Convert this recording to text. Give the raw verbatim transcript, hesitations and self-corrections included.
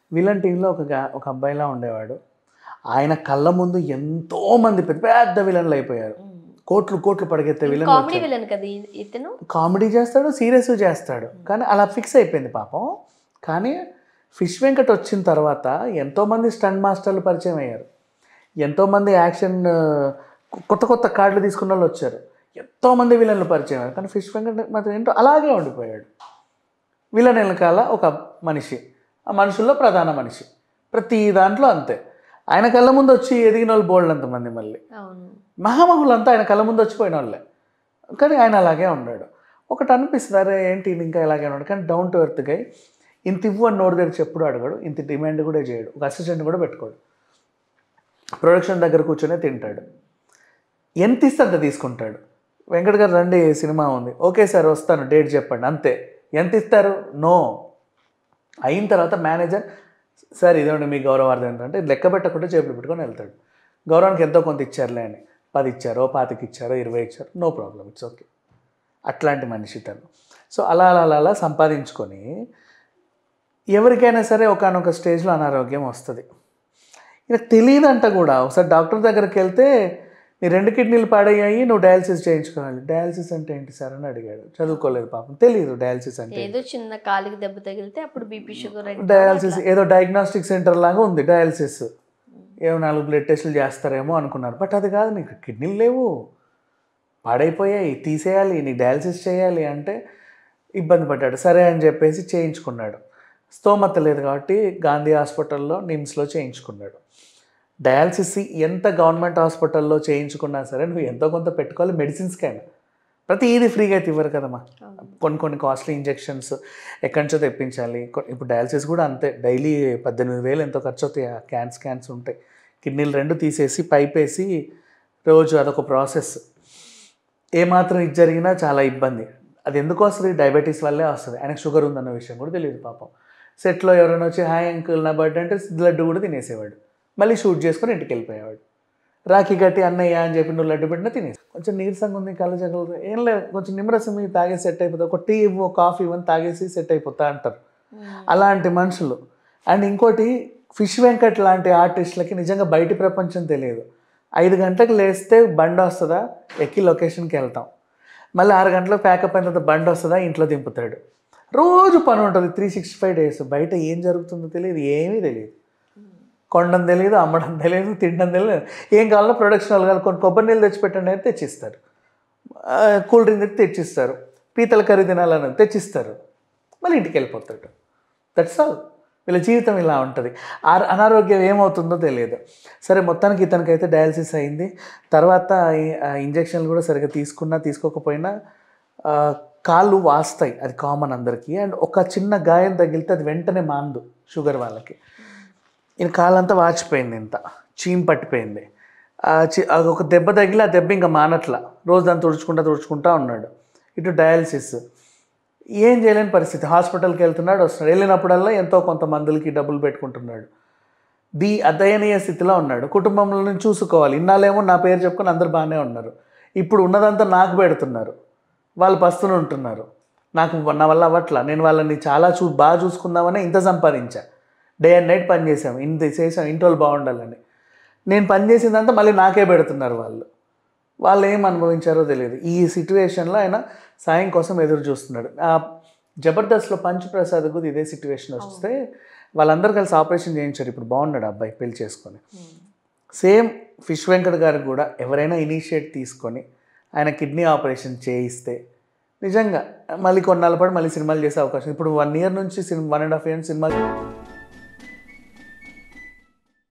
Villain టీంలో ఒక గా ఒక అబ్బాయిలా ఉండేవాడు. ఆయన కళ్ళ ముందు ఎంతోమంది పెద్ద పెద్ద విలన్లు అయిపోయారు. కోట్లు కోట్లు పడగెత్తే విలన్ కామెడీ విలన్ కదా ఇతను. కామెడీ చేస్తాడు, సీరియస్ చేస్తాడు. కానీ అలా ఫిక్స్ అయిపోయింది పాపం. కానీ ఫిష్ వెంకట్ వచ్చిన తర్వాత ఎంతోమంది స్టంట్ మాస్టర్లు పరిచయం అయ్యారు. ఎంతోమంది యాక్షన్ కొత్త కొత్త కార్డులు తీసుకున్న వాళ్ళు వచ్చారు. ఎంతోమంది విలన్లు పరిచయం అయ్యారు. కానీ ఫిష్ వెంకట్ మాత్రం ఏంటో అలాగే ఉండిపోయాడు. విలన్ వెనకాల ఒక మనిషి, ఆ మనుషుల్లో ప్రధాన మనిషి. ప్రతి దాంట్లో అంతే. ఆయన కళ్ళ ముందు వచ్చి ఎదిగిన వాళ్ళు బోల్డ్ అంతమంది, మళ్ళీ మహామహులంతా ఆయన కళ్ళ ముందు వచ్చిపోయిన వాళ్ళే. కానీ ఆయన అలాగే ఉన్నాడు. ఒకటి అనిపిస్తుంది, అరే ఏంటి ఇంకా ఇలాగే ఉన్నాడు. కానీ డౌన్ టు ఎర్త్ గై. ఇంత ఇవ్వు అని నోరు దగ్గర చెప్పుడు అడగడు, ఇంత డిమాండ్ కూడా చేయడు, ఒక అసిస్టెంట్ కూడా పెట్టుకోడు. ప్రొడక్షన్ దగ్గర కూర్చొనే తింటాడు. ఎంత ఇస్తే అంత తీసుకుంటాడు. వెంకట్ గారు రండి సినిమా ఉంది, ఓకే సార్ వస్తాను, డేట్ చెప్పండి, అంతే. ఎంత ఇస్తారు? నో. అయిన తర్వాత మేనేజర్ సార్ ఇదండి మీ గౌరవార్థం ఏంటంటే లెక్క పెట్టకుండా చేతులు పెట్టుకొని వెళ్తాడు. గౌరవానికి ఎంతో కొంత ఇచ్చారులే అని, పది ఇచ్చారో పాతికి ఇచ్చారో ఇరవై ఇచ్చారో నో ప్రాబ్లం, ఇట్స్ ఓకే. అట్లాంటి మనిషి తను. సో అలా అలా అలా సంపాదించుకొని ఎవరికైనా సరే ఒకనొక స్టేజ్లో అనారోగ్యం వస్తుంది. ఇలా తెలియదంట కూడా. ఒకసారి డాక్టర్ దగ్గరికి వెళ్తే నీ రెండు కిడ్నీలు పాడయ్యాయి, నువ్వు డయాలసిస్ చేయించుకోవాలి. డయాలసిస్ అంటే ఏంటి సార్ అని అడిగాడు. చదువుకోలేదు పాపం, తెలియదు డయాలసిస్ అంటే. ఏదో చిన్న కాలికి దెబ్బ తగిలితే అప్పుడు బీపీ షుగర్ డయాలసిస్ ఏదో డయాగ్నోస్టిక్ సెంటర్ లాగా ఉంది డయాలసిస్. ఏమో నాలుగు బ్లడ్ టెస్టులు చేస్తారేమో అనుకున్నారు. బట్ అది కాదు, నీకు కిడ్నీలు లేవు, పాడైపోయాయి, తీసేయాలి, నీకు డయాలసిస్ చేయాలి అంటే ఇబ్బంది పడ్డాడు. సరే అని చెప్పేసి చేయించుకున్నాడు. స్తోమత లేదు కాబట్టి గాంధీ హాస్పిటల్లో నిమ్స్లో చేయించుకున్నాడు. డయాలసిస్ ఎంత గవర్నమెంట్ హాస్పిటల్లో చేయించుకున్నా సరే నువ్వు ఎంతో కొంత పెట్టుకోవాలి. మెడిసిన్స్కైనా ప్రతి ఇది ఫ్రీగా అయితే ఇవ్వరు కదమ్మా. కొన్ని కొన్ని కాస్ట్లీ ఇంజెక్షన్స్ ఎక్కడి నుంచో తెప్పించాలి. ఇప్పుడు డయాలసిస్ కూడా అంతే, డైలీ పద్దెనిమిది వేలు ఎంతో ఖర్చు అవుతాయి. క్యాన్స్ క్యాన్స్ ఉంటాయి. కిడ్నీలు రెండు తీసేసి పైప్ వేసి రోజు అదొక ప్రాసెస్. ఏమాత్రం ఇది జరిగినా చాలా ఇబ్బంది. అది ఎందుకు వస్తుంది? డయాబెటీస్ వల్లే వస్తుంది. ఆయనకు షుగర్ ఉందన్న విషయం కూడా తెలియదు పాపం. సెట్లో ఎవరైనా వచ్చి హాయ్ అంకుల్ నా బర్త్డే అంటే లడ్డు కూడా తినేసేవాడు. మళ్ళీ షూట్ చేసుకొని ఇంటికి వెళ్ళిపోయేవాడు. రాఖీ కట్టి అన్నయ్య అని చెప్పి నువ్వు లడ్డు పెట్టినా తినేసి. కొంచెం నీరసంగా ఉంది, కళ్ళు జగలు ఏం లేదు, కొంచెం నిమ్మరసం మీద తాగేసి సెట్ అయిపోతా, ఒక టీ ఇవ్వు కాఫీ ఇవ్వని తాగేసి సెట్ అయిపోతా అంటారు అలాంటి మనుషులు. అండ్ ఇంకోటి ఫిష్ వెంకట్ లాంటి ఆర్టిస్టులకి నిజంగా బయటి ప్రపంచం తెలియదు. ఐదు గంటలకు లేస్తే బండి వస్తుందా, ఎక్కి లొకేషన్కి వెళ్తాం. మళ్ళీ ఆరు గంటలకు ప్యాకప్ అయిన తర్వాత బండి వస్తుందా, ఇంట్లో దింపుతాడు. రోజు పని ఉంటుంది, త్రీ సిక్స్టీ ఫైవ్ డేస్. బయట ఏం జరుగుతుందో తెలియదు, ఏమీ తెలియదు. కొనడం తెలియదు, అమ్మడం తెలియదు, తినడం తెలియదు. ఏం కావాలో ప్రొడక్షన్ వాళ్ళు కాదు, కొన్ని కొబ్బరి నీళ్ళు తెచ్చిపెట్టండి అయితే తెచ్చిస్తారు, కూల్ డ్రింక్ తెచ్చి తెచ్చిస్తారు, పీతల కర్రీ తినాలని తెచ్చిస్తారు, మళ్ళీ ఇంటికి వెళ్ళిపోతాడు. That's all. వీళ్ళ జీవితం ఇలా ఉంటుంది. ఆ అనారోగ్యం ఏమవుతుందో తెలియదు. సరే మొత్తానికి ఇతనికైతే డయాలసిస్ అయింది. తర్వాత ఇంజక్షన్లు కూడా సరిగ్గా తీసుకున్నా తీసుకోకపోయినా కాళ్ళు వాస్తాయి, అది కామన్ అందరికీ. అండ్ ఒక చిన్న గాయం తగిలితే అది వెంటనే మాందు షుగర్ వాళ్ళకి. ఈయన కాళ్ళంతా వాచిపోయింది, ఇంత చీమ్ పట్టిపోయింది. ఒక దెబ్బ తగిలి ఆ దెబ్బ ఇంకా మానట్లా, రోజు దాన్ని తుడుచుకుంటా తుడుచుకుంటా ఉన్నాడు. ఇటు డయాలసిస్ ఏం చేయలేని పరిస్థితి. హాస్పిటల్కి వెళ్తున్నాడు, వస్తున్నాడు. వెళ్ళినప్పుడల్లా ఎంతో కొంత మందులకి డబ్బులు పెట్టుకుంటున్నాడు. దీ అదయనీయ స్థితిలో ఉన్నాడు. కుటుంబంలో చూసుకోవాలి. ఇన్నాళ్ళేమో నా పేరు చెప్పుకొని అందరు బాగానే ఉన్నారు. ఇప్పుడు ఉన్నదంతా నాకు పెడుతున్నారు, వాళ్ళు పస్తులు ఉంటున్నారు. నాకు నా వల్ల అవ్వట్లా. నేను వాళ్ళని చాలా చూ బాగా చూసుకుందామని ఇంత సంపాదించా, డే అండ్ నైట్ పని చేసాం, ఇంత చేసాం, ఇంటి వాళ్ళు బాగుండాలని. నేను పని చేసిందంతా మళ్ళీ నాకే పెడుతున్నారు వాళ్ళు. వాళ్ళు ఏం అనుభవించారో తెలియదు. ఈ సిట్యువేషన్లో ఆయన సాయం కోసం ఎదురు చూస్తున్నాడు. జబర్దస్త్లో పంచ్ ప్రసాద్ కూడా ఇదే సిట్యువేషన్ వస్తే వాళ్ళందరూ కలిసి ఆపరేషన్ చేయించారు. ఇప్పుడు బాగున్నాడు అబ్బాయి పెళ్లి చేసుకొని. సేమ్ ఫిష్ వెంకట్ గారికి కూడా ఎవరైనా ఇనిషియేట్ తీసుకొని ఆయన కిడ్నీ ఆపరేషన్ చేయిస్తే నిజంగా మళ్ళీ కొన్నాళ్ళ పాటు మళ్ళీ సినిమాలు చేసే అవకాశం. ఇప్పుడు వన్ ఇయర్ నుంచి సినిమా వన్ అండ్ హాఫ్ ఇయర్ సినిమాలు